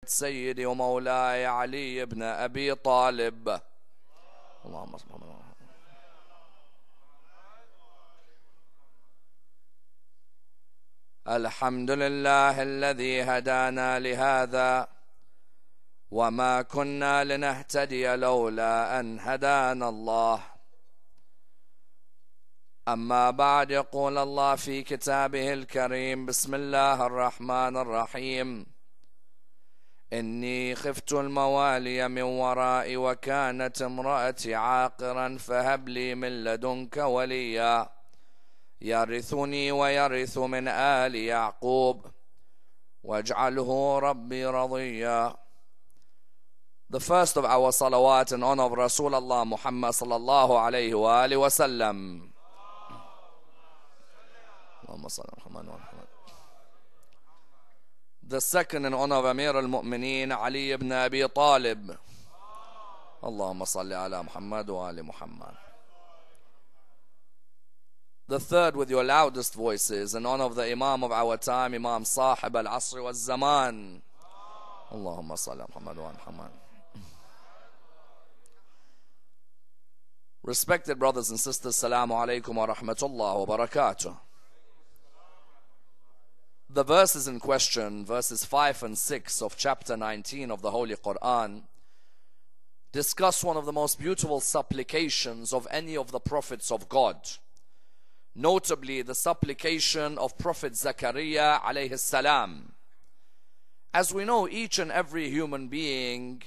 سيدي ومولاي علي بن أبي طالب. اللهم صل على محمد. الحمد لله الذي هدانا لهذا وما كنا لنهتدي لولا أن هدانا الله. أما بعد، يقول الله في كتابه الكريم: بسم الله الرحمن الرحيم. إني خفت الموالي من ورائي وكانت امرأتي عاقرا فهب لي من لدنك وليا يرثني ويرث من آل يعقوب واجعله ربي رضيا. The first of our salawat in honor of Rasulullah Muhammad sallallahu alayhi wa alihi wa sallam. The second in honor of Amir al-Mu'mineen Ali ibn Abi Talib. Allahumma salli ala Muhammad wa ali Muhammad. The third with your loudest voices in honor of the Imam of our time, Imam Sahib al-Asr wal-Zaman. Allahumma salli ala Muhammad wa ali Muhammad. Respected brothers and sisters, Assalamu alaikum wa rahmatullah wa barakatuh. The verses in question, verses 5 and 6 of chapter 19 of the Holy Quran, discuss one of the most beautiful supplications of any of the prophets of God. Notably, the supplication of Prophet Zakaria alayhi salam. As we know, each and every human being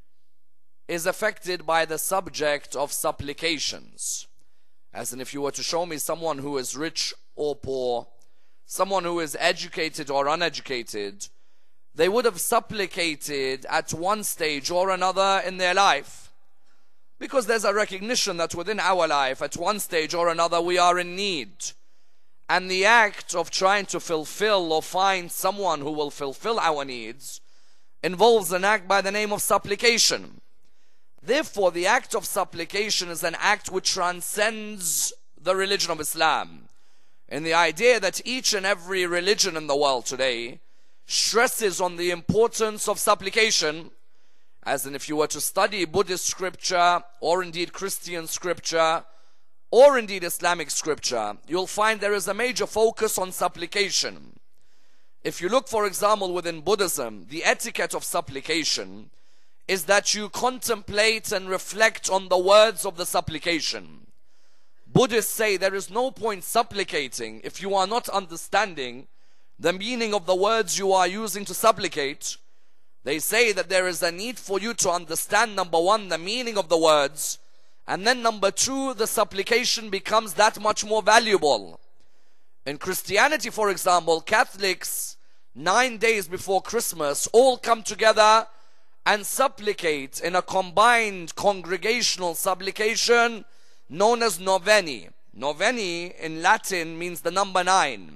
is affected by the subject of supplications. As in, if you were to show me someone who is rich or poor, someone who is educated or uneducated, they would have supplicated at one stage or another in their life. Because there's a recognition that within our life, at one stage or another, we are in need. And the act of trying to fulfill or find someone who will fulfill our needs involves an act by the name of supplication. Therefore, the act of supplication is an act which transcends the religion of Islam. And the idea that each and every religion in the world today stresses on the importance of supplication, as in if you were to study Buddhist scripture, or indeed Christian scripture, or indeed Islamic scripture, you'll find there is a major focus on supplication. If you look, for example, within Buddhism, the etiquette of supplication is that you contemplate and reflect on the words of the supplication. Buddhists say there is no point supplicating if you are not understanding the meaning of the words you are using to supplicate. They say that there is a need for you to understand, number one, the meaning of the words, and then number two, the supplication becomes that much more valuable. In Christianity, for example, Catholics, 9 days before Christmas, all come together and supplicate in a combined congregational supplication known as noveni. Noveni in Latin means the number 9.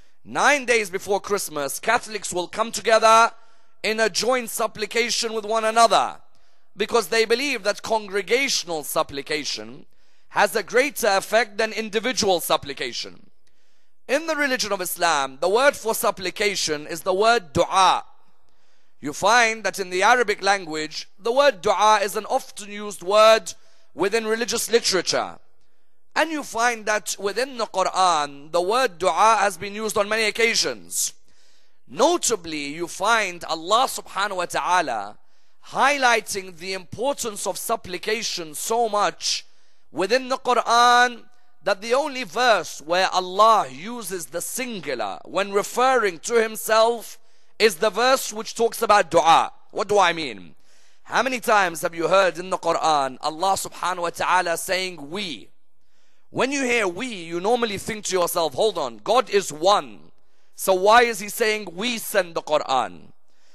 9 days before Christmas, Catholics will come together in a joint supplication with one another, because they believe that congregational supplication has a greater effect than individual supplication. In the religion of Islam, the word for supplication is the word dua. You find that in the Arabic language, the word dua is an often used word within religious literature. And you find that within the Quran, the word dua has been used on many occasions. Notably, you find Allah subhanahu wa ta'ala highlighting the importance of supplication so much within the Quran that the only verse where Allah uses the singular when referring to himself is the verse which talks about dua. What do I mean? How many times have you heard in the Quran Allah subhanahu wa ta'ala saying we? When you hear we, you normally think to yourself, hold on, God is one. So why is he saying we send the Quran?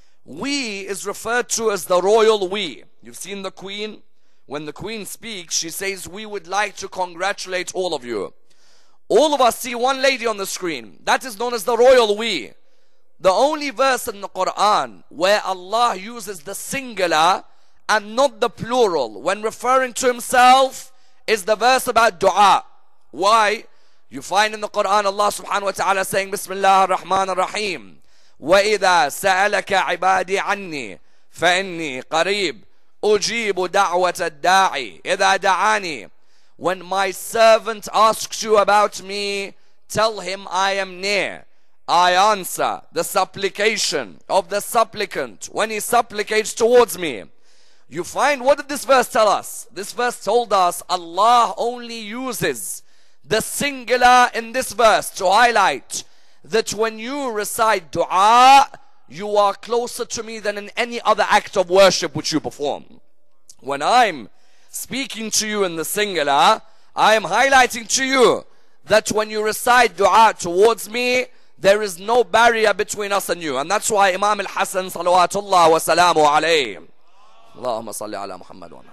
We is referred to as the royal we. You've seen the Queen. When the Queen speaks, she says, we would like to congratulate all of you. All of us see one lady on the screen. That is known as the royal we. The only verse in the Quran where Allah uses the singular and not the plural when referring to himself is the verse about dua. Why? You find in the Quran Allah subhanahu wa ta'ala saying, Bismillah ar-Rahman ar-Rahim. وَإِذَا سَأَلَكَ عِبَادِي عَنِّي فَإِنِّي قَرِيبٌ أُجِيبُ دَعْوَةَ الدَّاعِ إِذَا دَعَانِي. When my servant asks you about me, tell him I am near. I answer the supplication of the supplicant when he supplicates towards me. You find, what did this verse tell us? This verse told us Allah only uses the singular in this verse to highlight that when you recite dua, you are closer to me than in any other act of worship which you perform. When I'm speaking to you in the singular, I am highlighting to you that when you recite dua towards me, there is no barrier between us and you. And that's why Imam al-Hasan salawatullah wa salamu alayhi, Allahumma salli ala Muhammad wa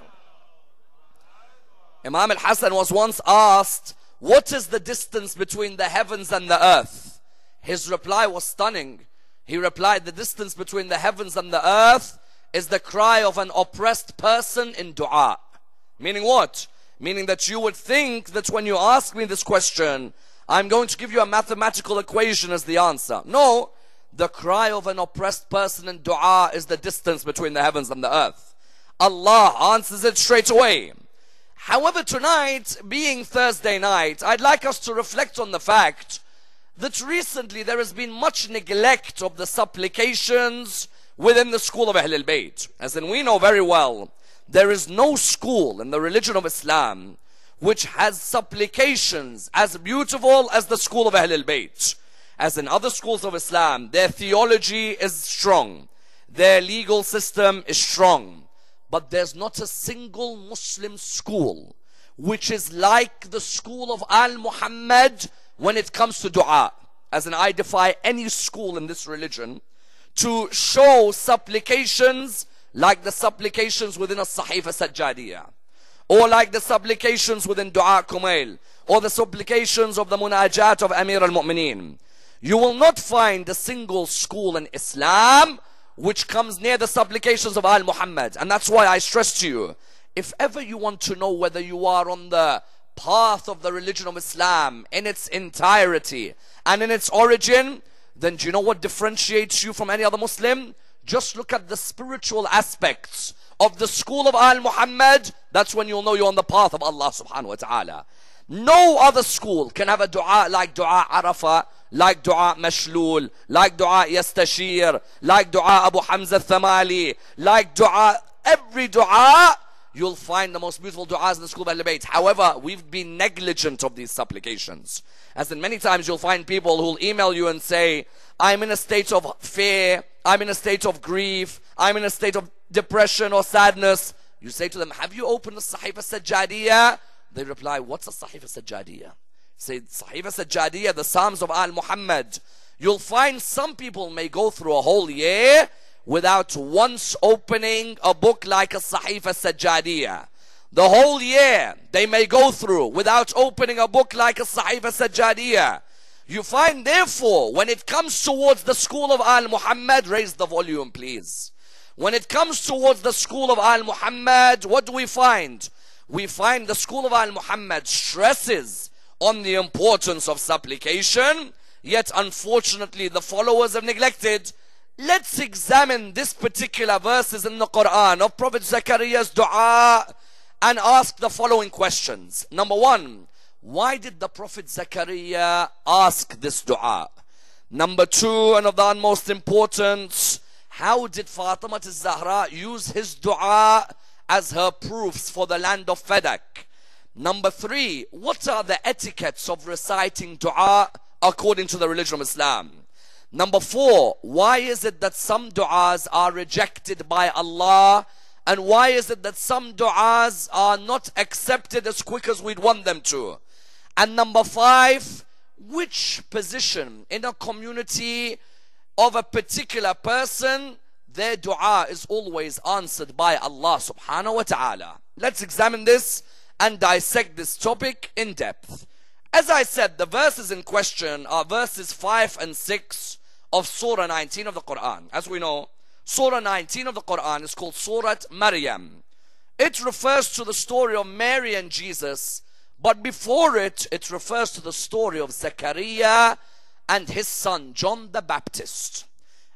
Imam al-Hasan was once asked, what is the distance between the heavens and the earth? His reply was stunning. He replied, the distance between the heavens and the earth is the cry of an oppressed person in dua. Meaning what? Meaning that you would think that when you ask me this question, I'm going to give you a mathematical equation as the answer. No, the cry of an oppressed person in dua is the distance between the heavens and the earth. Allah answers it straight away. However, tonight, being Thursday night, I'd like us to reflect on the fact that recently there has been much neglect of the supplications within the school of Ahlul Bayt. As in, we know very well, there is no school in the religion of Islam which has supplications as beautiful as the school of Ahlul Bayt. As in other schools of Islam, their theology is strong, their legal system is strong, but there's not a single Muslim school which is like the school of Al-Muhammad when it comes to dua. As in, I defy any school in this religion to show supplications like the supplications within a Sahifa Sajjadiyah, or like the supplications within Dua Kumail, or the supplications of the Munajat of Amir al-Mu'mineen. You will not find a single school in Islam which comes near the supplications of Al-Muhammad. And that's why I stress to you, if ever you want to know whether you are on the path of the religion of Islam in its entirety and in its origin, then do you know what differentiates you from any other Muslim? Just look at the spiritual aspects of the school of Al-Muhammad. That's when you'll know you're on the path of Allah subhanahu wa ta'ala. No other school can have a dua like dua Arafah, like dua Mashlul, like dua Yastashir, like dua Abu Hamza Thamali, like dua, every dua, you'll find the most beautiful du'as in the school of Ahlul Bayt. However, we've been negligent of these supplications. As in, many times you'll find people who'll email you and say, I'm in a state of fear, I'm in a state of grief, I'm in a state of depression or sadness. You say to them, have you opened the Sahifa Sajjadiyah? They reply, what's a Sahifa Sajjadiyah? Say, Sahifa Sajjadiyah, the Psalms of Al-Muhammad. You'll find some people may go through a whole year without once opening a book like a Sahifa Sajjadiyah. The whole year they may go through without opening a book like a Sahifa Sajjadiyah. You find, therefore, when it comes towards the school of Al-Muhammad, raise the volume please. When it comes towards the school of Al-Muhammad, what do we find? We find the school of Al-Muhammad stresses on the importance of supplication, yet unfortunately the followers have neglected. Let's examine this particular verses in the Quran of Prophet Zakariya's dua and ask the following questions. Number one, why did the Prophet Zakariya ask this dua? Number two, and of the utmost importance, how did Fatima al-Zahra use his dua as her proofs for the land of Fadak? Number three, what are the etiquettes of reciting dua according to the religion of Islam? Number four, why is it that some du'as are rejected by Allah, and why is it that some du'as are not accepted as quick as we'd want them to? And number five, which position in a community of a particular person, their dua is always answered by Allah subhanahu wa ta'ala? Let's examine this and dissect this topic in depth. As I said, the verses in question are verses 5 and 6 of Surah 19 of the Quran. As we know, Surah 19 of the Quran is called Surah Maryam. It refers to the story of Mary and Jesus, but before it, it refers to the story of Zechariah and his son John the Baptist.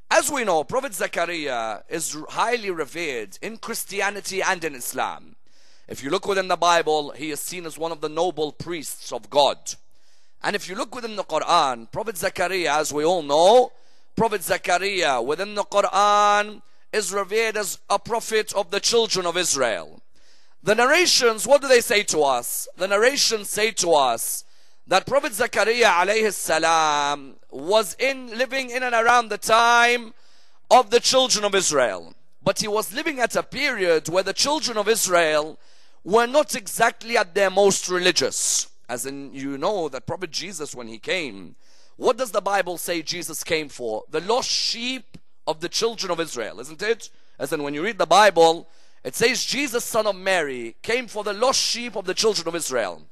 As we know, Prophet Zakaria is highly revered in Christianity and in Islam. If you look within the Bible, he is seen as one of the noble priests of God. And if you look within the Quran, Prophet Zakaria, as we all know, Prophet Zakaria within the Quran is revered as a prophet of the children of Israel. The narrations, what do they say to us? The narrations say to us that Prophet Zakaria alayhi salam was living in and around the time of the children of Israel. But he was living at a period where the children of Israel were not exactly at their most religious. As in, you know that Prophet Jesus, when he came, what does the Bible say Jesus came for? The lost sheep of the children of Israel, isn't it? As in, when you read the Bible, it says Jesus, son of Mary, came for the lost sheep of the children of Israel.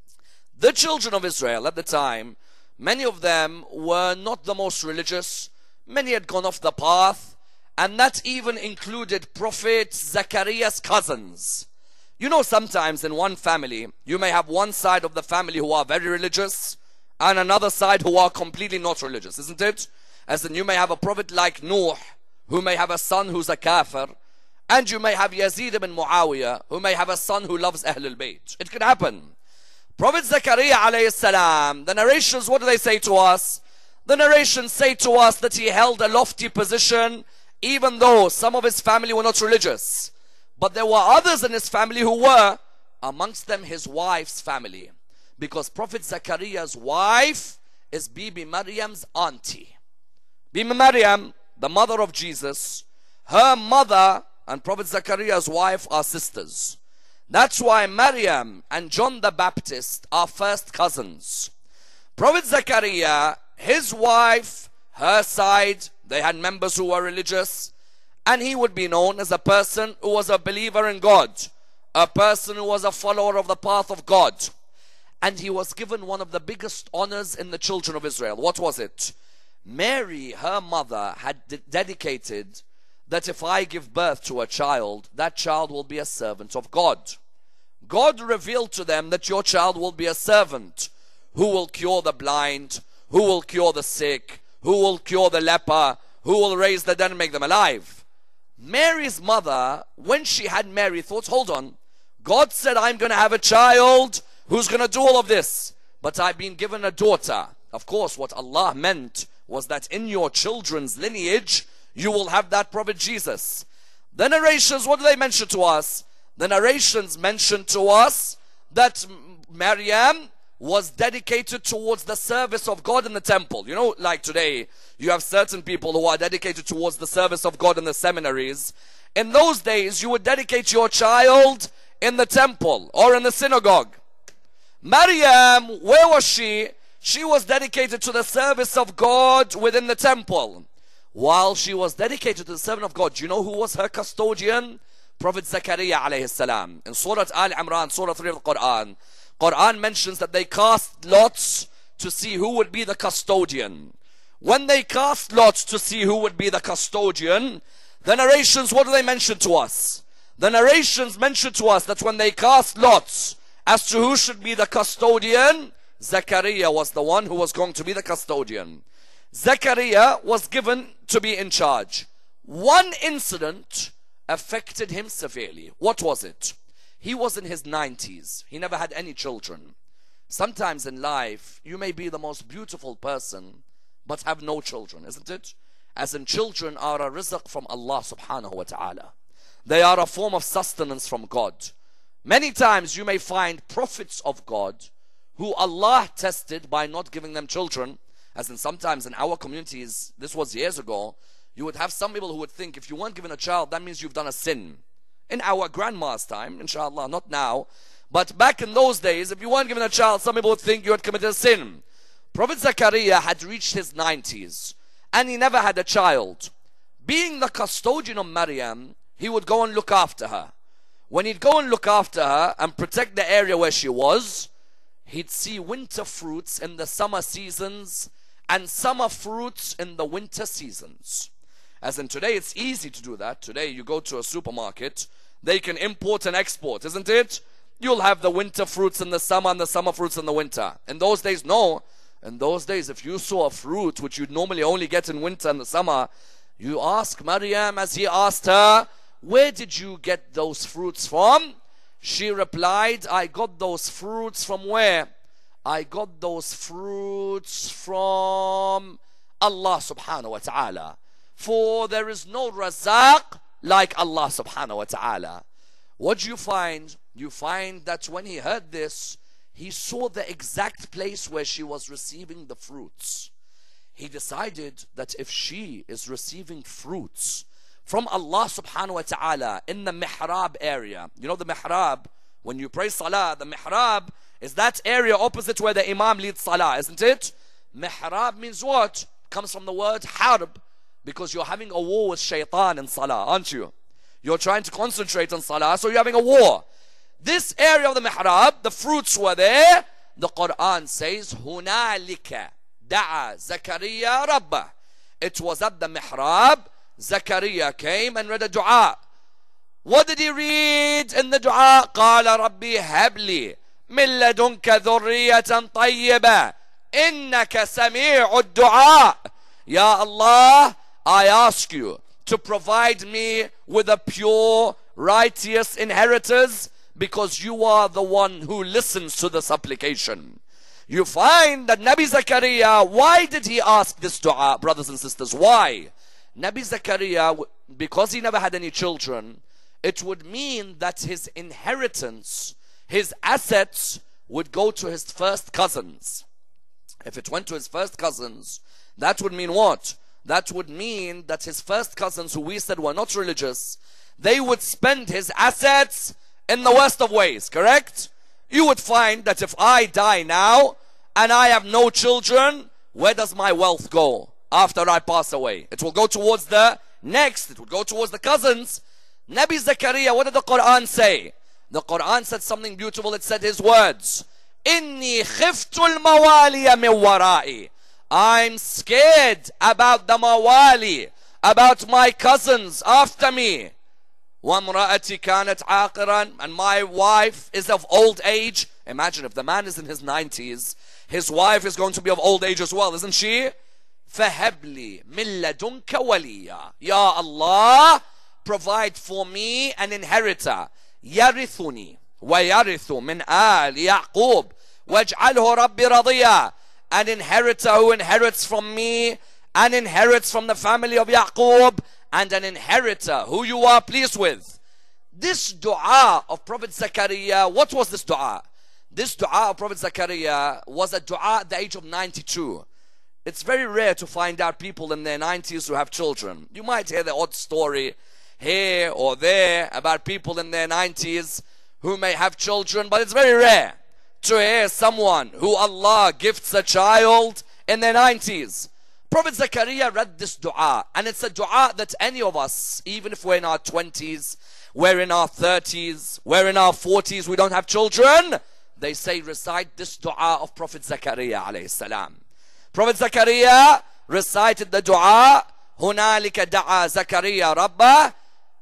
The children of Israel at the time, many of them were not the most religious. Many had gone off the path, and that even included Prophet Zachariah's cousins. You know, sometimes in one family, you may have one side of the family who are very religious, and another side who are completely not religious, isn't it? As in, you may have a prophet like Nuh, who may have a son who's a kafir, and you may have Yazid ibn Muawiyah, who may have a son who loves Ahlul Bayt. It can happen. Prophet Zakaria alayhi salam, the narrations, what do they say to us? The narrations say to us that he held a lofty position, even though some of his family were not religious. But there were others in his family who were, amongst them his wife's family. Because Prophet Zakaria's wife is Bibi Maryam's auntie. Bibi Maryam, the mother of Jesus, her mother and Prophet Zakaria's wife are sisters. That's why Maryam and John the Baptist are first cousins. Prophet Zakaria, his wife, her side, they had members who were religious, and he would be known as a person who was a believer in God, a person who was a follower of the path of God. And he was given one of the biggest honors in the children of Israel. What was it? Mary, her mother, had dedicated that if I give birth to a child, that child will be a servant of God. God revealed to them that your child will be a servant who will cure the blind, who will cure the sick, who will cure the leper, who will raise the dead and make them alive. Mary's mother, when she had Mary, thought, hold on, God said I'm going to have a child who's going to do all of this, but I've been given a daughter. Of course, what Allah meant was that in your children's lineage, you will have that Prophet Jesus. The narrations, what do they mention to us? The narrations mention to us that Maryam was dedicated towards the service of God in the temple. You know, like today, you have certain people who are dedicated towards the service of God in the seminaries. In those days, you would dedicate your child in the temple or in the synagogue. Maryam, where was she? She was dedicated to the service of God within the temple. While she was dedicated to the service of God, do you know who was her custodian? Prophet Zakaria alayhi salam. In Surah Al-Imran, Surah 3 of the Quran, Quran mentions that they cast lots to see who would be the custodian. When they cast lots to see who would be the custodian, the narrations, what do they mention to us? The narrations mention to us that when they cast lots as to who should be the custodian, Zakaria was the one who was going to be the custodian. Zakaria was given to be in charge. One incident affected him severely. What was it? He was in his 90s. He never had any children. Sometimes in life, you may be the most beautiful person, but have no children, isn't it? As in, children are a rizq from Allah subhanahu wa ta'ala. They are a form of sustenance from God. Many times you may find prophets of God who Allah tested by not giving them children. As in, sometimes in our communities, this was years ago, you would have some people who would think if you weren't given a child, that means you've done a sin. In our grandma's time, inshallah, not now, but back in those days, if you weren't given a child, some people would think you had committed a sin. Prophet Zakaria had reached his 90s, and he never had a child. Being the custodian of Maryam, he would go and look after her. When he'd go and look after her and protect the area where she was, he'd see winter fruits in the summer seasons and summer fruits in the winter seasons. As in, today it's easy to do that. Today you go to a supermarket, they can import and export, isn't it? You'll have the winter fruits in the summer and the summer fruits in the winter. In those days, no. In those days, if you saw a fruit which you'd normally only get in winter and the summer, You ask Maryam, as he asked her, where did you get those fruits from? She replied, I got those fruits from where? I got those fruits from Allah subhanahu wa ta'ala. For there is no razaq like Allah subhanahu wa ta'ala. What do you find? You find that when he heard this, he saw the exact place where she was receiving the fruits. He decided that if she is receiving fruits from Allah subhanahu wa ta'ala in the mihrab area, you know the mihrab, when you pray salah, the mihrab is that area opposite where the imam leads salah, isn't it? Mihrab means what? Comes from the word harb, because you're having a war with shaitan in salah, aren't you? You're trying to concentrate on salah, so you're having a war. This area of the mihrab, the fruits were there. The Quran says, هُنَالِكَ دَعَى زَكَرِيَّا رَبَّهُ. It was at the mihrab, Zakaria came and read a dua. What did he read in the dua? قَالَ رَبِّي هَبْ لِي مِن لَدُنْكَ ذُرِّيَّةً طَيِّبَةً إِنَّكَ سَمِيعُ الدُّعَاءِ. Ya Allah, I ask you to provide me with a pure, righteous inheritors, because you are the one who listens to the supplication. You find that Nabi Zakaria, why did he ask this dua, brothers and sisters? Why? Nabi Zakaria, because he never had any children, it would mean that his inheritance, his assets, would go to his first cousins. If it went to his first cousins, that would mean what? That would mean that his first cousins, who we said were not religious, they would spend his assets in the worst of ways, correct? You would find that if I die now and I have no children, where does my wealth go after I pass away? It will go towards the next, it would go towards the cousins. Nabi Zakaria, what did the Quran say? The Quran said something beautiful. It said his words, Inni khiftul mawaliya min wara'i. I'm scared about the mawali, about my cousins after me. وَامْرَأَتِي كَانَتْ عَاقِرًا. And my wife is of old age. Imagine if the man is in his 90s, his wife is going to be of old age as well, isn't she? فَهَبْ لِي مِن لَدُنْكَ وَلِيًّا. Ya Allah, provide for me an inheritor. يَرِثُنِي وَيَرِثُ مِنْ آلِ يَعْقُوبَ وَاجْعَلْهُ رَبِّ رَضِيًّا. An inheritor who inherits from me, and inherits from the family of Yaqub, and an inheritor who you are pleased with. This dua of Prophet Zakaria, what was this dua? This dua of Prophet Zakaria was a dua at the age of 92. It's very rare to find out people in their 90s who have children. You might hear the odd story here or there about people in their 90s who may have children, but it's very rare to hear someone who Allah gifts a child in their 90s. Prophet Zakaria read this dua, and it's a dua that any of us, even if we're in our 20s, we're in our 30s, we're in our 40s, we don't have children, they say recite this dua of Prophet Zakaria alayhi salam. Prophet Zakaria recited the dua, هنالك دعا زكريا ربه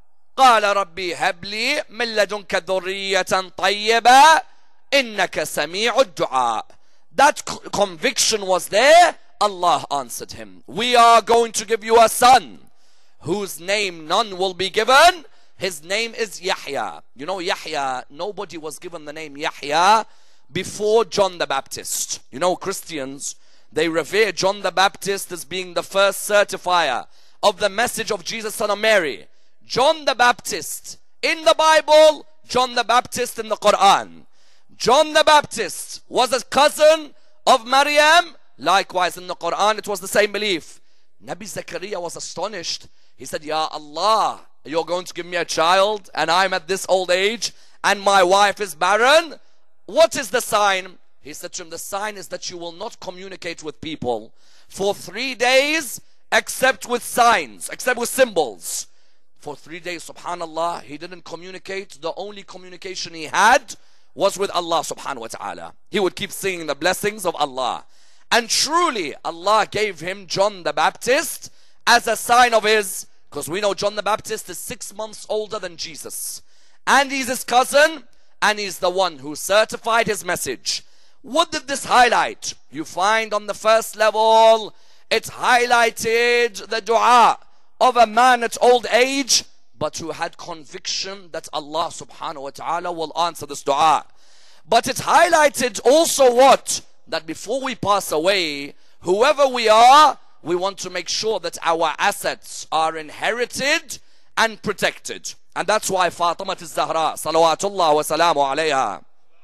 قال ربي هب لي من لدنك ذرية طيبة إنك سميع الدعاء. That conviction was there. Allah answered him, we are going to give you a son whose name none will be given. His name is Yahya. You know Yahya, nobody was given the name Yahya before John the Baptist. You know Christians, they revere John the Baptist as being the first certifier of the message of Jesus son of Mary. John the Baptist in the Bible, John the Baptist in the Quran. John the Baptist was a cousin of Maryam. Likewise in the Quran it was the same belief. Nabi Zakaria was astonished. He said, Ya Allah, you're going to give me a child and I'm at this old age and my wife is barren? What is the sign? He said to him, the sign is that you will not communicate with people for 3 days except with signs, except with symbols. For 3 days, subhanallah, he didn't communicate. The only communication he had was with Allah subhanahu wa ta'ala. He would keep singing the blessings of Allah. And truly, Allah gave him John the Baptist as a sign of his, because we know John the Baptist is 6 months older than Jesus. And he's his cousin, and he's the one who certified his message. What did this highlight? You find on the first level, it highlighted the dua of a man at old age, but who had conviction that Allah subhanahu wa ta'ala will answer this dua. But it highlighted also what? That before we pass away, whoever we are, we want to make sure that our assets are inherited and protected. And that's why Fatima al-Zahra, salawatullah wa salamu alayha,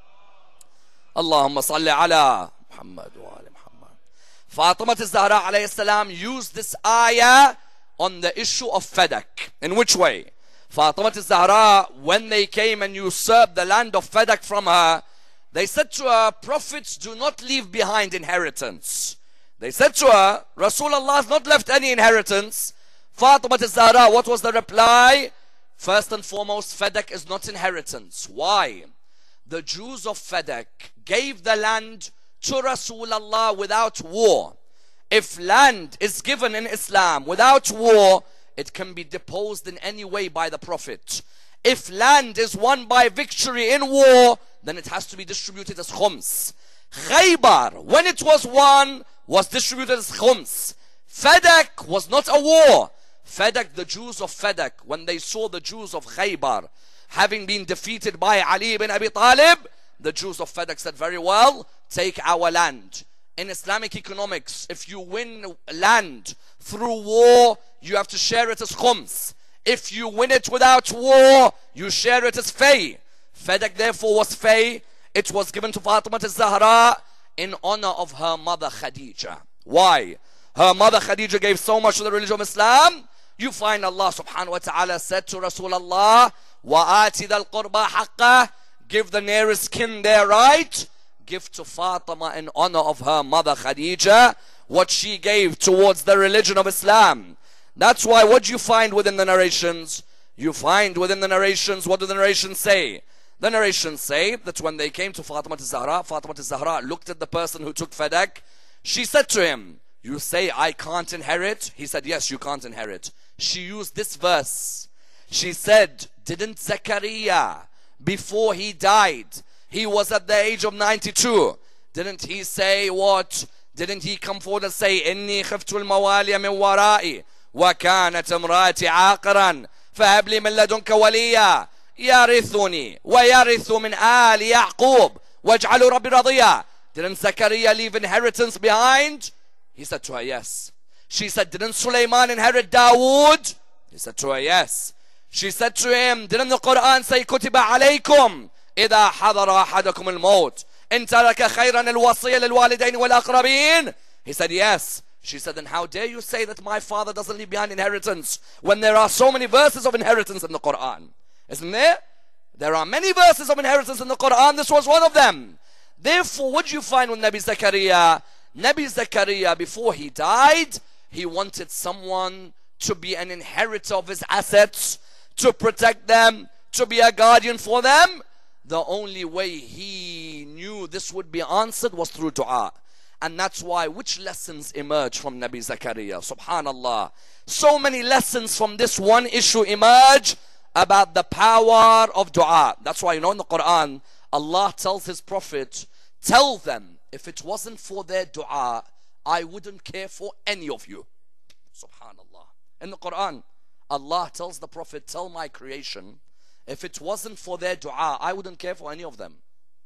Allahumma salli ala Muhammad wa ala Muhammad. Fatima al-Zahra alayhi salam used this ayah on the issue of Fadak. In which way? Fatima al-Zahra, when they came and usurped the land of Fadak from her, they said to her, prophets do not leave behind inheritance. They said to her, Rasulullah has not left any inheritance. Fatima al-Zahra, what was the reply? First and foremost, Fadak is not inheritance. Why? The Jews of Fadak gave the land to Rasulullah without war. If land is given in Islam without war, it can be deposed in any way by the Prophet. If land is won by victory in war, then it has to be distributed as khums. Khaybar, when it was won, was distributed as khums. Fadak was not a war. Fadak, the Jews of Fadak, when they saw the Jews of Khaybar having been defeated by Ali ibn Abi Talib, the Jews of Fadak said, very well, take our land. In Islamic economics, if you win land through war, you have to share it as khums. If you win it without war, you share it as fay. Fadak therefore was fay. It was given to Fatima al-Zahra in honor of her mother Khadija. Why? Her mother Khadija gave so much to the religion of Islam. You find Allah subhanahu wa ta'ala said to Rasulullah, وَآتِ ذَا الْقُرْبَى حَقَّهُ, give the nearest kin their right. Give to Fatima in honor of her mother Khadija what she gave towards the religion of Islam. That's why what you find within the narrations, what do the narrations say? The narrations say that when they came to Fatima al-Zahra looked at the person who took Fadak. She said to him, you say I can't inherit? He said, yes, you can't inherit. She used this verse. She said, didn't Zakaria, before he died, he was at the age of 92. Didn't he say what? Didn't he come forward and say, إِنِّي خِفْتُ الْمَوَالِيَ مِنْ وَرَائِي وَكَانَتْ امْرَأَتِي عَاقِرًا فَهَبْ لِي مِنْ لَدُنْكَ وَلِيًّا يَرِثُنِي وَيَرِثُ مِنْ آلِ يَعْقُوبَ وَاجْعَلُوا رَبِّي رَضِيًّا. Didn't Zakaria leave inheritance behind? He said to her, yes. She said, didn't Sulaiman inherit Dawood? He said to her, yes. She said to him, didn't the Quran say, كُتِبَ عَلَيْكُمْ إِذَا حَضَرَ أَحَدَكُمُ الْمَوْتِ إِن تَرَكَ خَيْرًا الْوَصِيَّةُ لِلْوَالِدَيْنِ وَالْأَقْرَبِينَ. He said, yes. She said, then how dare you say that my father doesn't leave behind inheritance when there are so many verses of inheritance in the Quran? Isn't there? There are many verses of inheritance in the Quran. This was one of them. Therefore, what do you find with Nabi Zakaria? Nabi Zakaria, before he died, he wanted someone to be an inheritor of his assets, to protect them, to be a guardian for them. The only way he knew this would be answered was through dua. And that's why, which lessons emerge from Nabi Zakaria? Subhanallah. So many lessons from this one issue emerge about the power of dua. That's why, in the Quran, Allah tells His Prophet, tell them, if it wasn't for their dua, I wouldn't care for any of you. Subhanallah. In the Quran, Allah tells the Prophet, tell my creation, if it wasn't for their dua, I wouldn't care for any of them.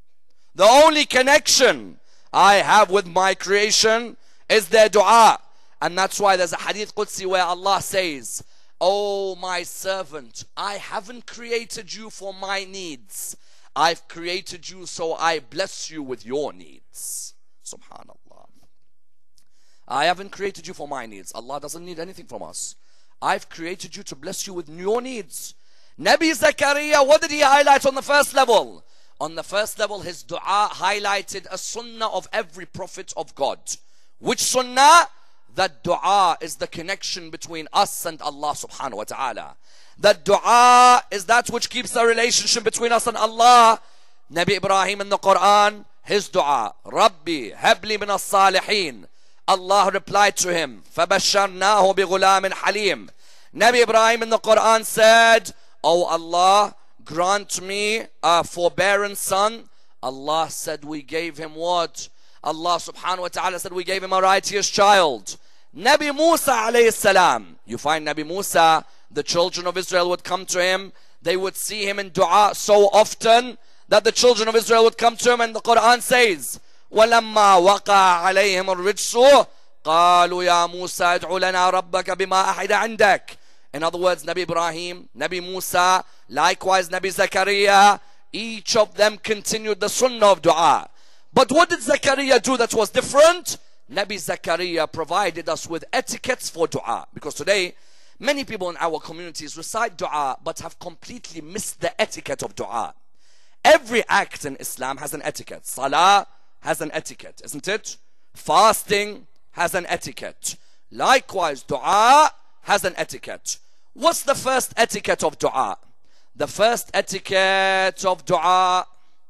The only connection I have with my creation is their dua. And that's why there's a hadith Qudsi where Allah says, oh my servant, I haven't created you for my needs. I've created you so I bless you with your needs. Subhanallah. I haven't created you for my needs. Allah doesn't need anything from us. I've created you to bless you with your needs. Nabi Zakaria, what did he highlight on the first level? On the first level, his dua highlighted a sunnah of every prophet of God. Which sunnah? That dua is the connection between us and Allah subhanahu wa ta'ala. That dua is that which keeps the relationship between us and Allah. Nabi Ibrahim in the Quran, his dua, Rabbi habli min as-salihin. Allah replied to him, فَبَشَّرْنَاهُ بِغُلَامٍ حَلِيمٍ. Nabi Ibrahim in the Quran said, oh Allah, grant me a forbearing son. Allah said we gave him what? Allah subhanahu wa ta'ala said we gave him a righteous child. Nabi Musa alayhi salam. You find Nabi Musa, the children of Israel would come to him. They would see him in dua so often that the children of Israel would come to him, and the Quran says, وَلَمَّا وَقَعَ عَلَيْهِمُ الرِّجْسُ قَالُوا يَا مُوسَى ادْعُ لَنَا رَبَّكَ بِمَا أَحِدَ عِنْدَكَ. In other words, Nabi Ibrahim, Nabi Musa, likewise Nabi Zakaria, each of them continued the sunnah of dua. But what did Zakaria do that was different? Nabi Zakaria provided us with etiquettes for dua. Because today, many people in our communities recite dua but have completely missed the etiquette of dua. Every act in Islam has an etiquette. Salah has an etiquette, isn't it? Fasting has an etiquette. Likewise, dua has an etiquette. What's the first etiquette of dua? The first etiquette of dua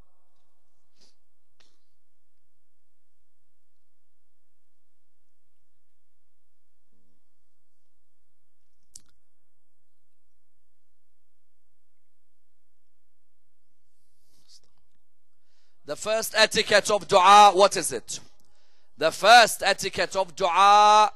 what is it? The first etiquette of dua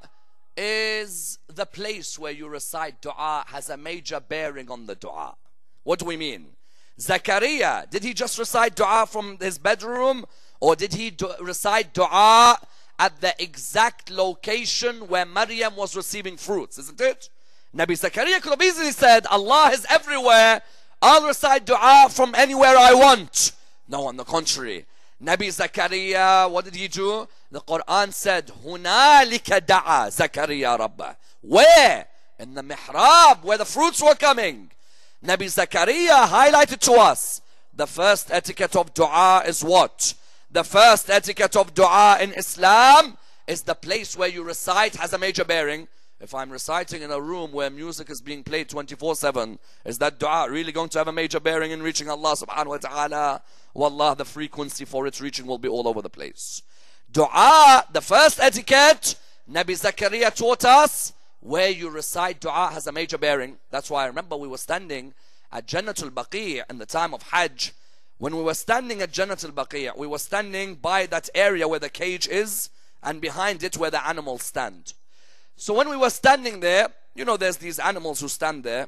is the place where you recite dua has a major bearing on the dua. What do we mean? Zakaria, did he just recite dua from his bedroom, or did he recite dua at the exact location where Maryam was receiving fruits? Isn't it? Nabi Zakaria could have easily said, Allah is everywhere, I'll recite dua from anywhere I want. No, on the contrary. Nabi Zakaria, what did he do? The Quran said, هُنَالِكَ دَعَى Zakaria Rabbah. Where? In the mihrab, where the fruits were coming. Nabi Zakaria highlighted to us, the first etiquette of dua is what? The first etiquette of dua in Islam is the place where you recite has a major bearing. If I'm reciting in a room where music is being played 24/7, is that dua really going to have a major bearing in reaching Allah subhanahu wa ta'ala? Wallah, the frequency for its reaching will be all over the place. Dua, the first etiquette, Nabi Zakaria taught us, where you recite dua has a major bearing. That's why I remember we were standing at Jannatul Baqi' in the time of Hajj. When we were standing at Jannatul Baqi', we were standing by that area where the cage is, and behind it where the animals stand. So when we were standing there, you know, there's these animals who stand there,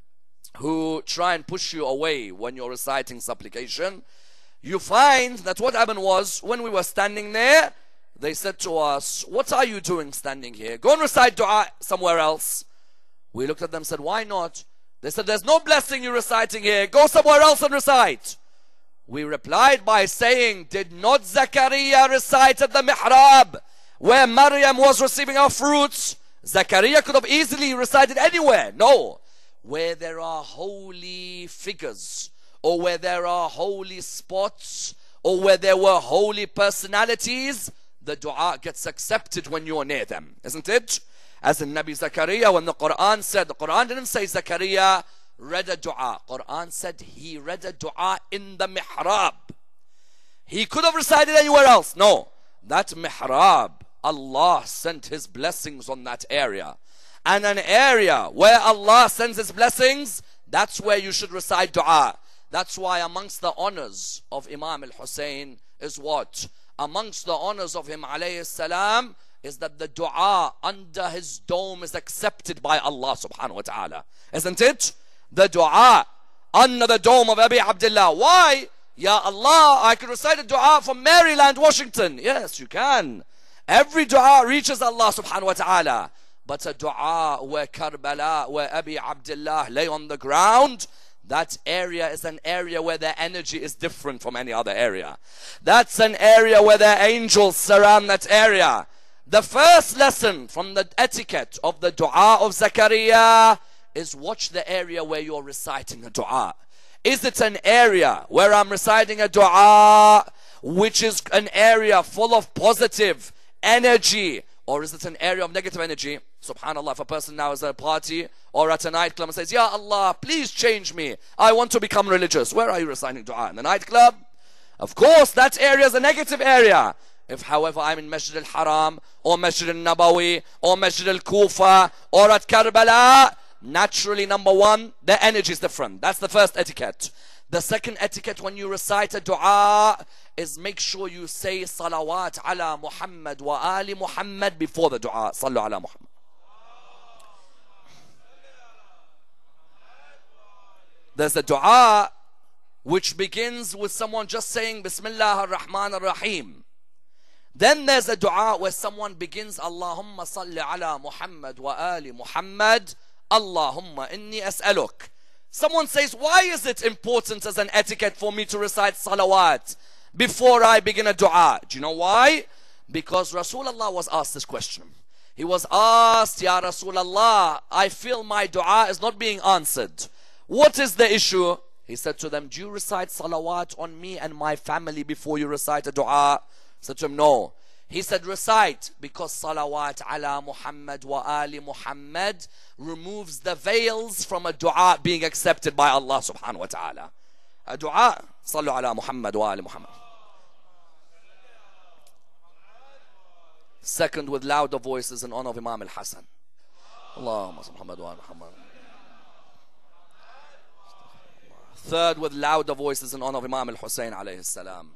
who try and push you away when you're reciting supplication. You find that what happened was, when we were standing there, they said to us, what are you doing standing here? Go and recite dua somewhere else. We looked at them and said, why not? They said, there's no blessing you reciting here. Go somewhere else and recite. We replied by saying, did not Zakaria recite at the mihrab where Maryam was receiving her fruits? Zakaria could have easily recited anywhere. No. Where there are holy figures, or where there are holy spots, or where there were holy personalities, the dua gets accepted when you are near them, isn't it? As in Nabi Zakaria, when the Quran said, the Quran didn't say Zakaria read a dua. Quran said he read a dua in the mihrab. He could have recited anywhere else. No. That mihrab, Allah sent his blessings on that area. And an area where Allah sends his blessings, that's where you should recite dua. That's why amongst the honors of Imam al-Hussein is what? Amongst the honors of him alayhi salam is that the dua under his dome is accepted by Allah subhanahu wa ta'ala. Isn't it? The dua under the dome of Abi Abdullah. Why? Ya Allah, I can recite a dua from Maryland, Washington. Yes, you can. Every dua reaches Allah subhanahu wa ta'ala. But a dua where Karbala, where Abi Abdullah lay on the ground, that area is an area where the energy is different from any other area. That's an area where the angels surround that area. The first lesson from the etiquette of the dua of Zakaria is watch the area where you're reciting a dua. Is it an area where I'm reciting a dua which is an area full of positive energy, or is it an area of negative energy? Subhanallah, if a person now is at a party or at a nightclub and says, Ya Allah, please change me, I want to become religious. Where are you reciting dua? In the nightclub? Of course, that area is a negative area. If, however, I'm in Masjid al-Haram, or Masjid al-Nabawi, or Masjid al-Kufa, or at Karbala, naturally, number one, the energy is different. That's the first etiquette. The second etiquette when you recite a dua is make sure you say salawat ala Muhammad wa ali Muhammad before the dua. Sallu ala Muhammad. There's a dua which begins with someone just saying Bismillah ar-Rahman ar-Rahim. Then there's a dua where someone begins Allahumma salli ala Muhammad wa ali Muhammad. Allahumma inni as'aluk. Someone says, why is it important as an etiquette for me to recite salawat before I begin a dua? Do you know why? Because Rasulullah was asked this question. He was asked, Ya Rasulullah, I feel my dua is not being answered. What is the issue? He said to them, do you recite salawat on me and my family before you recite a dua? He said to him, no. He said, recite, because salawat ala Muhammad wa ali Muhammad removes the veils from a dua being accepted by Allah subhanahu wa ta'ala. A dua, sallu ala Muhammad wa ali Muhammad. Second, with louder voices in honor of Imam al-Hasan. Allahumma salli Muhammad wa ali Muhammad. Third, with louder voices in honor of Imam al-Hussein alayhi salam.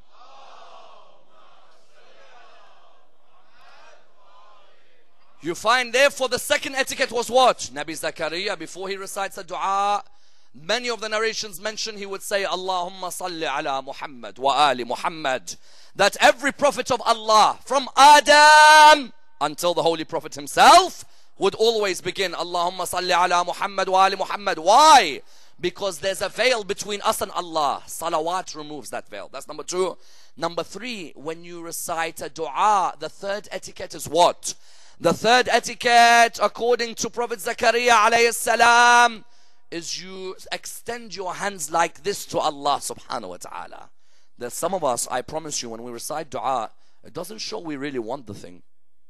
You find therefore the second etiquette was what? Nabi Zakaria, before he recites a dua, many of the narrations mention he would say Allahumma salli ala Muhammad wa ali Muhammad. That every prophet of Allah from Adam until the Holy Prophet himself would always begin Allahumma salli ala Muhammad wa ali Muhammad. Why? Because there's a veil between us and Allah. Salawat removes that veil. That's number two. Number three, when you recite a dua, the third etiquette is what? The third etiquette, according to Prophet Zakaria alayhi salam, is you extend your hands like this to Allah subhanahu wa ta'ala. There's some of us, I promise you, when we recite dua, it doesn't show we really want the thing.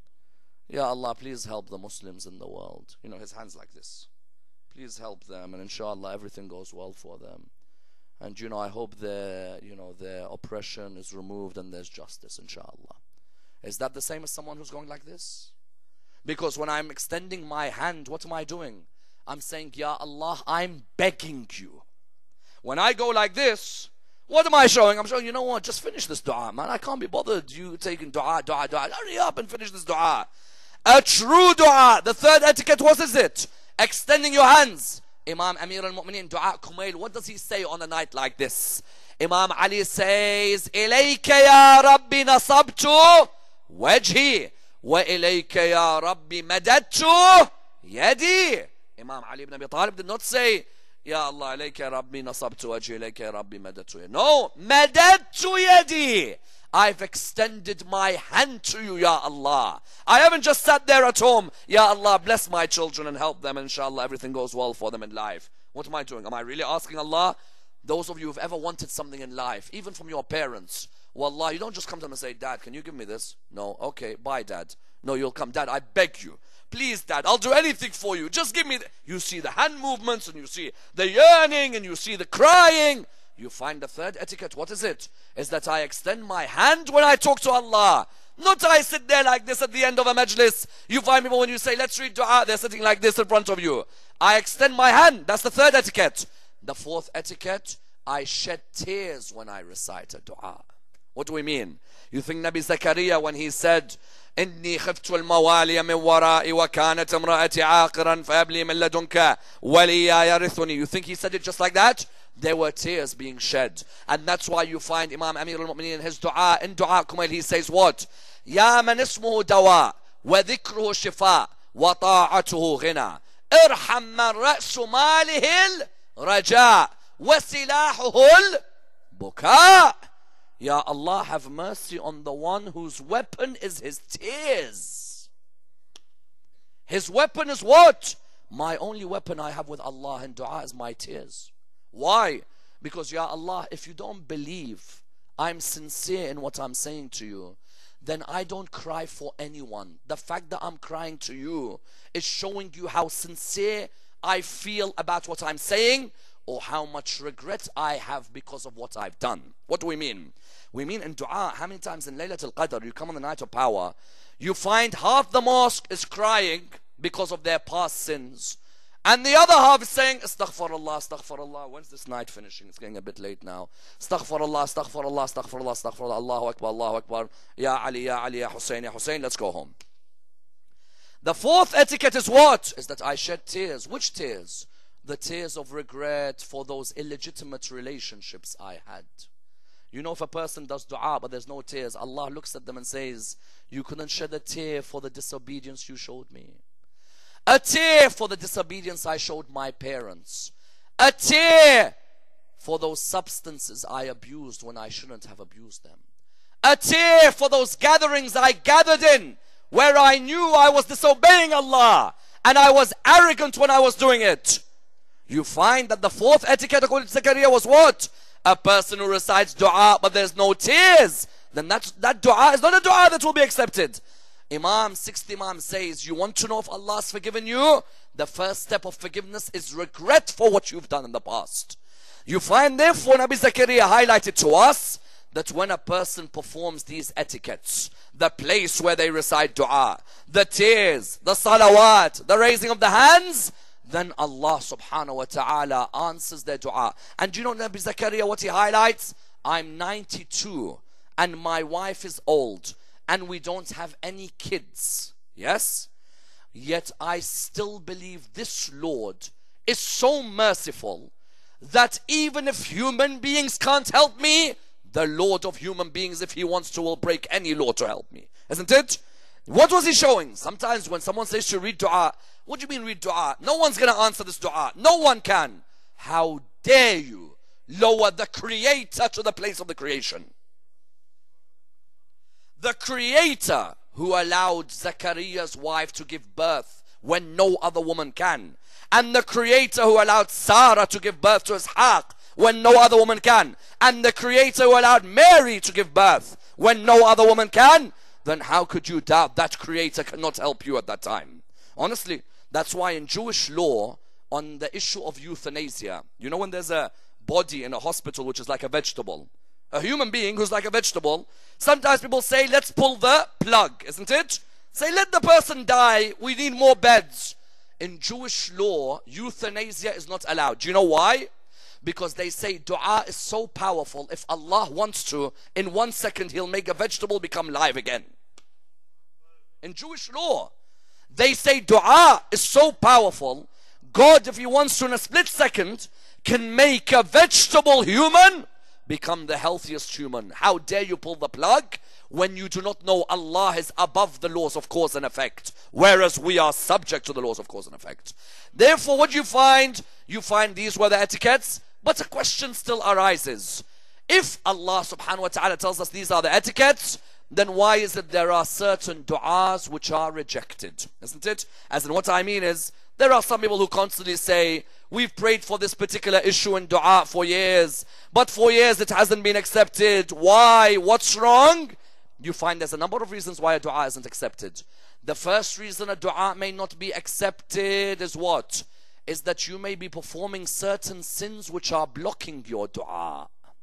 Ya Allah, please help the Muslims in the world. You know, his hands like this. Please help them, and inshallah everything goes well for them. And you know, I hope their oppression is removed and there's justice, inshallah. Is that the same as someone who's going like this? Because when I'm extending my hand, what am I doing? I'm saying, Ya Allah, I'm begging you. When I go like this, what am I showing? I'm showing, you know what, just finish this dua, man. I can't be bothered you taking dua. Hurry up and finish this dua. A true dua, the third etiquette, what is it? Extending your hands. Imam Amir al-Mu'mineen, Dua Kumail, what does he say on a night like this? Imam Ali says, إِلَيْكَ يَا رَبِّ نَصَبْتُ وَجْهِي وَإِلَيْكَ يَا رَبِّ مَدَدْتُ يَدِي. Imam Ali ibn Abi Talib did not say, Ya Allah, إِلَيْكَ يَا رَبِّ نَصَبْتُ وَجْهِي إِلَيْكَ يَا رَبِّ مَدَدْتُ يَدِي. No, مَدَدْتُ يَدِي. I've extended my hand to you, Ya Allah. I haven't just sat there at home. Ya Allah, bless my children and help them, and inshallah everything goes well for them in life. What am I doing? Am I really asking Allah? Those of you who've ever wanted something in life, even from your parents, wallah, you don't just come to them and say, Dad, can you give me this? No. Okay, bye, Dad. No, you'll come, Dad, I beg you. Please, Dad, I'll do anything for you. Just give me you see the hand movements, and you see the yearning, and you see the crying. You find the third etiquette, what is it? Is that I extend my hand when I talk to Allah. Not I sit there like this at the end of a majlis. You find people when you say, let's read dua, they're sitting like this in front of you. I extend my hand. That's the third etiquette. The fourth etiquette, I shed tears when I recite a dua. What do we mean? You think Nabi Zakaria, when he said, إني خفت الموالي من ورائي وكانت امرأتي عاقرا فهب لي من لدنك وليا يرثني. You think he said it just like that? There were tears being shed. And that's why you find Imam Amir al-Mu'mineen in his dua, in Dua Kumail, he says what? يا من اسمه دواء وذكره شفاء وطاعته غنى ارحم من رأس ماله الرجاء وسلاحه البكاء. Ya Allah, have mercy on the one whose weapon is his tears. His weapon is what? My only weapon I have with Allah in dua is my tears. Why? Because, Ya Allah, if you don't believe I'm sincere in what I'm saying to you, then I don't cry for anyone. The fact that I'm crying to you is showing you how sincere I feel about what I'm saying, or how much regret I have because of what I've done. What do we mean? We mean in dua, how many times in Laylatul Qadr, you come on the night of power, you find half the mosque is crying because of their past sins, And the other half is saying, Astaghfirullah, Astaghfirullah. When's this night finishing? It's getting a bit late now. Astaghfirullah, Astaghfirullah, Astaghfirullah, Astaghfirullah, Allahu Akbar, Allahu Akbar. Ya Ali, Ya Ali, Ya Hussein, Ya Hussein. Let's go home. The fourth etiquette is what? Is that I shed tears. Which tears? The tears of regret for those illegitimate relationships I had. You know, if a person does dua but there's no tears, Allah looks at them and says, you couldn't shed a tear for the disobedience you showed me. A tear for the disobedience I showed my parents. A tear for those substances I abused when I shouldn't have abused them. A tear for those gatherings I gathered in where I knew I was disobeying Allah and I was arrogant when I was doing it. You find that the fourth etiquette according to Zakaria was what? A person who recites dua but there's no tears, then that dua is not a dua that will be accepted. Sixth Imam says, you want to know if Allah's forgiven you? The first step of forgiveness is regret for what you've done in the past. You find therefore Nabi Zakaria highlighted to us that when a person performs these etiquettes, the place where they recite dua, the tears, the salawat, the raising of the hands, then Allah subhanahu wa ta'ala answers their dua. And do you know Nabi Zakaria what he highlights? I'm 92 and my wife is old and we don't have any kids. Yes? Yet I still believe this Lord is so merciful that even if human beings can't help me, the Lord of human beings, if he wants to, will break any law to help me. Isn't it? What was he showing? Sometimes when someone says to read dua, what do you mean read dua? No one's going to answer this dua. No one can. How dare you lower the Creator to the place of the creation? The Creator who allowed Zakaria's wife to give birth when no other woman can. And the Creator who allowed Sarah to give birth to Ishaq when no other woman can. And the Creator who allowed Mary to give birth when no other woman can. Then how could you doubt that Creator cannot help you at that time? Honestly, that's why in Jewish law, on the issue of euthanasia, you know when there's a body in a hospital which is like a vegetable, a human being who's like a vegetable, sometimes people say, let's pull the plug, isn't it? Say, let the person die, we need more beds. In Jewish law, euthanasia is not allowed. Do you know why? Because they say dua is so powerful, if Allah wants to, in 1 second he'll make a vegetable become live again. In Jewish law, they say dua is so powerful, God, if he wants to in a split second, can make a vegetable human become the healthiest human. How dare you pull the plug when you do not know Allah is above the laws of cause and effect, whereas we are subject to the laws of cause and effect. Therefore, what you find? You find these were the etiquettes, but a question still arises. If Allah subhanahu wa ta'ala tells us these are the etiquettes, then why is it there are certain du'as which are rejected? Isn't it? As in what I mean is, there are some people who constantly say, we've prayed for this particular issue in dua for years, but for years it hasn't been accepted. Why? What's wrong? You find there's a number of reasons why a dua isn't accepted. The first reason a dua may not be accepted is what? Is that you may be performing certain sins which are blocking your dua.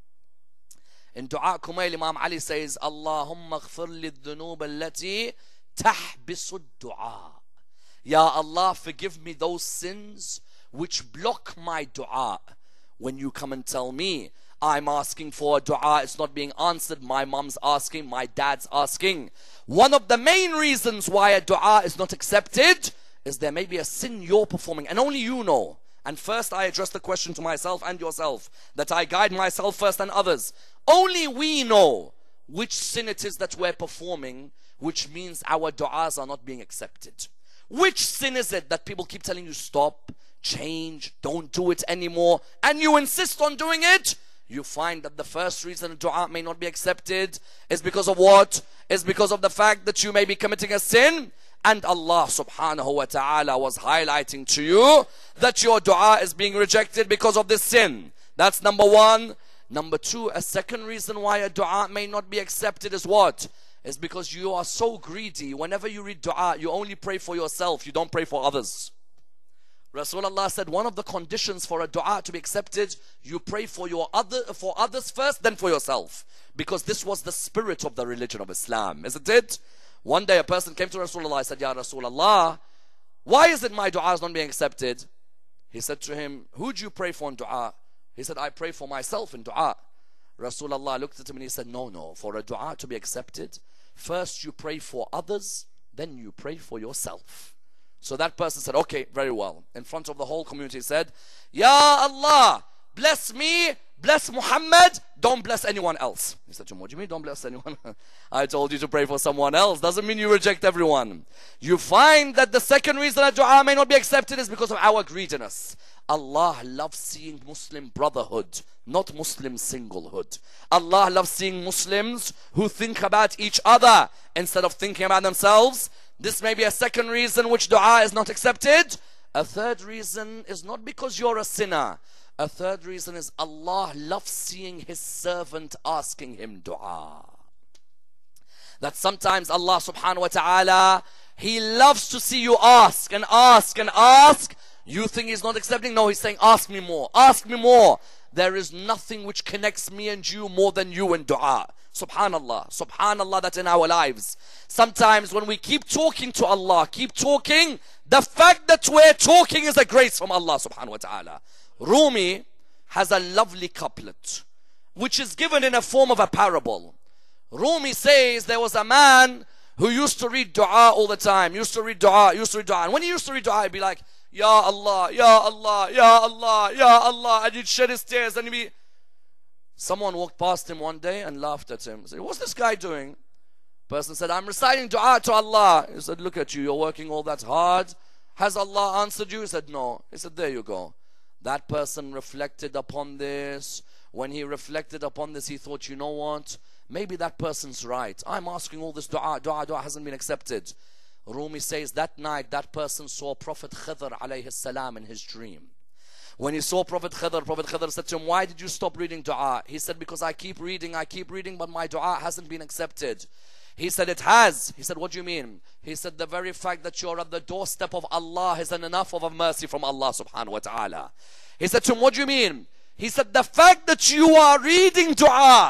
In Dua Kumail, Imam Ali says, Allahumma ghfir li dhunub allati tahbisu dua. Ya Allah, forgive me those sins which block my dua. When you come and tell me, I'm asking for a dua, it's not being answered, my mom's asking, my dad's asking. One of the main reasons why a dua is not accepted is there may be a sin you're performing, and only you know. And first I address the question to myself and yourself, that I guide myself first and others. Only we know which sin it is that we're performing, which means our du'as are not being accepted. Which sin is it that people keep telling you stop, change, don't do it anymore, and you insist on doing it? You find that the first reason a dua may not be accepted is because of what? Is because of the fact that you may be committing a sin, and Allah subhanahu wa ta'ala was highlighting to you that your dua is being rejected because of this sin. That's number one. Number two, a second reason why a dua may not be accepted is what? Is because you are so greedy. Whenever you read dua, you only pray for yourself, you don't pray for others. Rasulullah said one of the conditions for a dua to be accepted, you pray for others first, then for yourself. Because this was the spirit of the religion of Islam, isn't it? One day a person came to Rasulullah and said, Ya Rasulullah, why is it my dua is not being accepted? He said to him, who do you pray for in dua? He said, I pray for myself in dua. Rasulullah looked at him and he said, no, for a dua to be accepted, first you pray for others, then you pray for yourself. So that person said, okay, very well. In front of the whole community, he said, Ya Allah, bless me, bless Muhammad, don't bless anyone else. He said to him, what do you mean don't bless anyone? I told you to pray for someone else. Doesn't mean you reject everyone. You find that the second reason that dua may not be accepted is because of our greediness. Allah loves seeing Muslim brotherhood, not Muslim singlehood. Allah loves seeing Muslims who think about each other instead of thinking about themselves. This may be a second reason which dua is not accepted. A third reason is not because you're a sinner. A third reason is Allah loves seeing His servant asking Him dua. That sometimes Allah subhanahu wa ta'ala, He loves to see you ask and ask and ask. You think He's not accepting? No, He's saying, ask me more, ask me more. There is nothing which connects me and you more than you in dua. Subhanallah, subhanallah, that in our lives. Sometimes when we keep talking to Allah, keep talking, the fact that we're talking is a grace from Allah subhanahu wa ta'ala. Rumi has a lovely couplet, which is given in a form of a parable. Rumi says there was a man who used to read dua all the time, used to read dua. And when he used to read dua, he'd be like, Ya Allah, Ya Allah, Ya Allah, Ya Allah, and he'd shed his tears, and he'd be... Someone walked past him one day and laughed at him. Said, what's this guy doing? Person said, I'm reciting dua to Allah. He said, look at you, you're working all that hard. Has Allah answered you? He said, no. He said, there you go. That person reflected upon this. When he reflected upon this, he thought, you know what? Maybe that person's right. I'm asking all this dua hasn't been accepted. Rumi says that night that person saw Prophet Khidr alayhi salam in his dream. When he saw Prophet Khidr said to him, why did you stop reading dua? He said, because I keep reading, but my dua hasn't been accepted. He said, it has. He said, what do you mean? He said, the very fact that you're at the doorstep of Allah is enough of a mercy from Allah subhanahu wa ta'ala. He said to him, what do you mean? He said, the fact that you are reading dua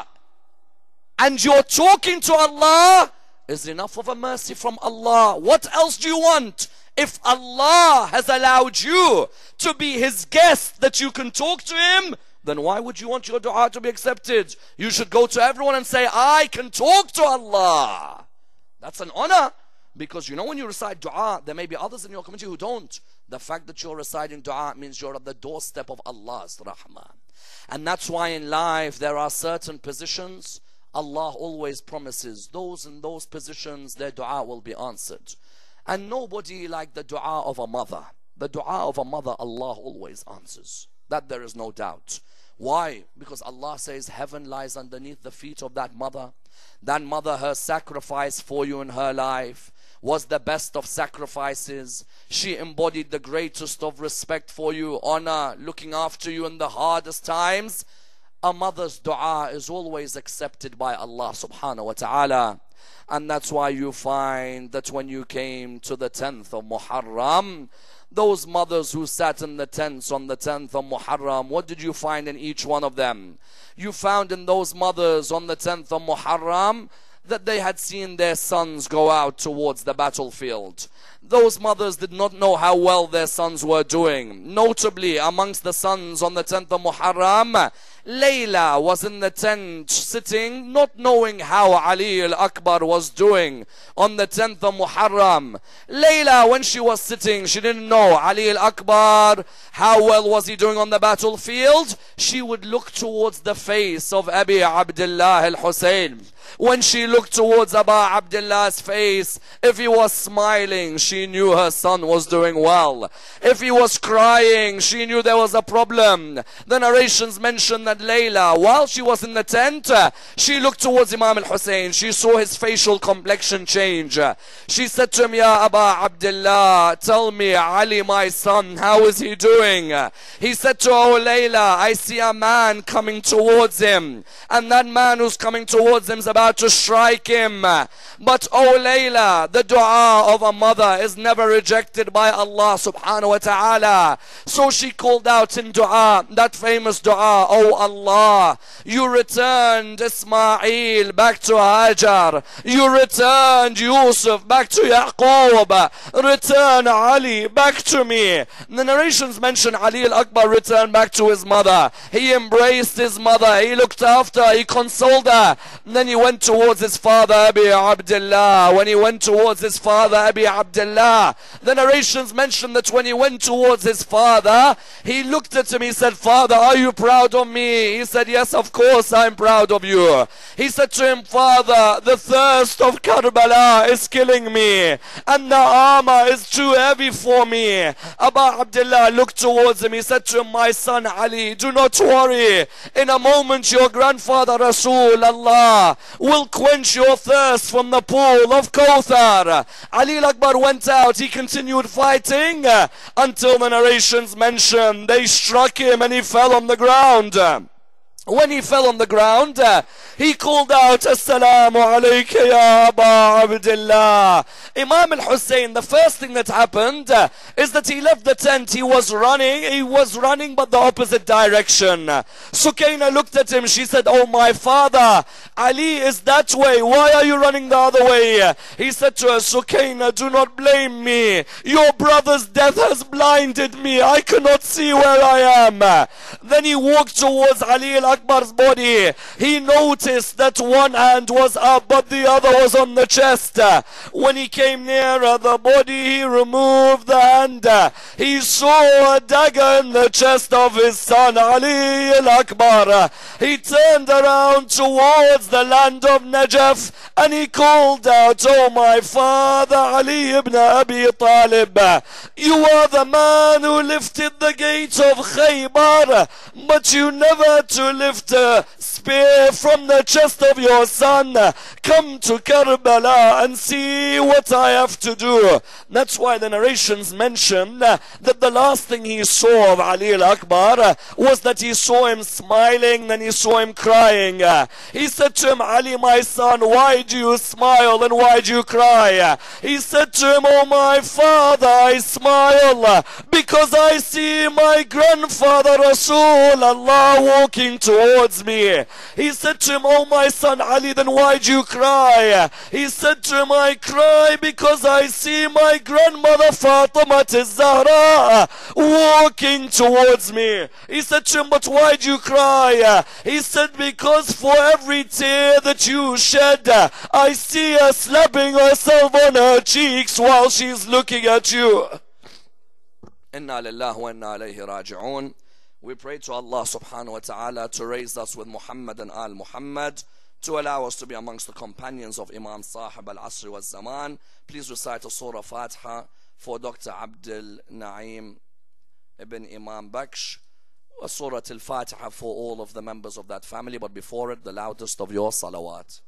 and you're talking to Allah is enough of a mercy from Allah. What else do you want? If Allah has allowed you to be His guest that you can talk to Him, then why would you want your dua to be accepted? You should go to everyone and say, I can talk to Allah. That's an honor. Because you know when you recite dua, there may be others in your community who don't. The fact that you're reciting dua means you're at the doorstep of Allah's rahmah. And that's why in life there are certain positions Allah always promises those in those positions their dua will be answered. And nobody like the dua of a mother. The dua of a mother Allah always answers. That there is no doubt. Why? Because Allah says heaven lies underneath the feet of that mother. That mother, her sacrifice for you in her life was the best of sacrifices. She embodied the greatest of respect for you, honor, looking after you in the hardest times. A mother's dua is always accepted by Allah subhanahu wa ta'ala. And that's why you find that when you came to the 10th of Muharram, those mothers who sat in the tents on the 10th of Muharram, what did you find in each one of them? You found in those mothers on the 10th of Muharram that they had seen their sons go out towards the battlefield. Those mothers did not know how well their sons were doing. Notably, amongst the sons on the 10th of Muharram, Layla was in the tent sitting, not knowing how Ali al-Akbar was doing on the 10th of Muharram. Layla, when she was sitting, she didn't know Ali al-Akbar, how well was he doing on the battlefield. She would look towards the face of Abi Abdullah al-Hussein. When she looked towards Abu Abdullah's face, if he was smiling, she knew her son was doing well. If he was crying, she knew there was a problem. The narrations mention that Layla, while she was in the tent, she looked towards Imam al-Hussein. She saw his facial complexion change. She said to him, Ya Abu Abdullah, tell me, Ali, my son, how is he doing? He said to her, oh Layla, I see a man coming towards him. And that man who's coming towards him is about to strike him. But oh Layla, the dua of a mother is never rejected by Allah subhanahu wa ta'ala. So she called out in dua, that famous dua, oh Allah, you returned Ismail back to Hajar, you returned Yusuf back to Yaqub, return Ali back to me. The narrations mention Ali al-Akbar returned back to his mother. He embraced his mother, he looked after her, he consoled her. And then he went towards his father Abi Abdullah. When he went towards his father Abi Abdullah, the narrations mention that when he went towards his father, he looked at him, he said, Father, are you proud of me? He said, yes, of course I'm proud of you. He said to him, Father, the thirst of Karbala is killing me, and the armor is too heavy for me. Abu Abdullah looked towards him, he said to him, my son Ali, do not worry. In a moment your grandfather Rasulullah will quench your thirst from the pool of Kawthar. Ali al-Akbar went out, he continued fighting until the narrations mention they struck him and he fell on the ground. When he fell on the ground, he called out, Assalamu alayka ya Aba Abdullah. Imam al-Hussein, the first thing that happened is that he left the tent. He was running but the opposite direction. Sukaina looked at him, she said, oh my father, Ali is that way, why are you running the other way? He said to her, Sukaina, do not blame me. Your brother's death has blinded me, I cannot see where I am. Then he walked towards Ali al-Akbar's body. He noticed that one hand was up but the other was on the chest. When he came nearer the body, he removed the hand. He saw a dagger in the chest of his son Ali al-Akbar. He turned around towards the land of Najaf and he called out, oh my father Ali ibn Abi Talib, you are the man who lifted the gate of Khaybar, but you never to lift a spear from the chest of your son. Come to Karbala and see what I have to do. That's why the narrations mention that the last thing he saw of Ali al-Akbar was that he saw him smiling, then he saw him crying. He said to him, Ali my son, why do you smile and why do you cry? He said to him, oh my father, I smile because I see my grandfather Rasulullah walking towards me. He said to him, oh my son Ali, then why do you cry? He said to him, I cry because I see my grandmother Fatima az-Zahra walking towards me. He said to him, but why do you cry? He said, because for every tear that you shed, I see her slapping herself on her cheeks while she's looking at you. Inna lillahi wa inna alayhi raji'un. We pray to Allah subhanahu wa ta'ala to raise us with Muhammad and Al Muhammad, to allow us to be amongst the companions of Imam Sahib al-Asr wa Zaman. Please recite a Surah Fatiha for Dr. Abdul Naim ibn Imam Baksh, a Surah al-Fatiha for all of the members of that family, but before it, the loudest of your salawat.